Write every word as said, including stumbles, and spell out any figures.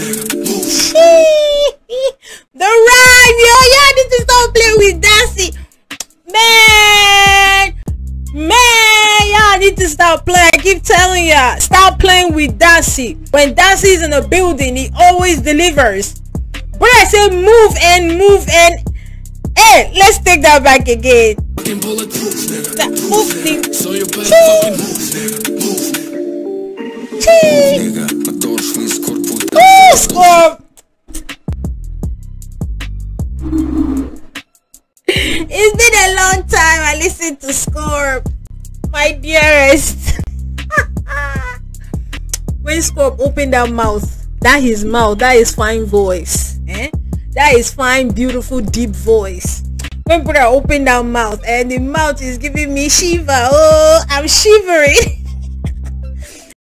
The rhyme, yo, y'all need to stop playing with Dassi. Man, man, y'all need to stop playing. I keep telling y'all, stop playing with Dassi. When Dassi is in a building, he always delivers. But I say move and move and hey, let's take that back again. That move thing. So you better fucking move. Oh, Skorp. It's been a long time I listened to Skorp, my dearest. When Skorp opened that mouth, that his mouth, that is fine voice, eh? That is fine, beautiful, deep voice. When brother opened that mouth and the mouth is giving me shiver, oh, I'm shivering.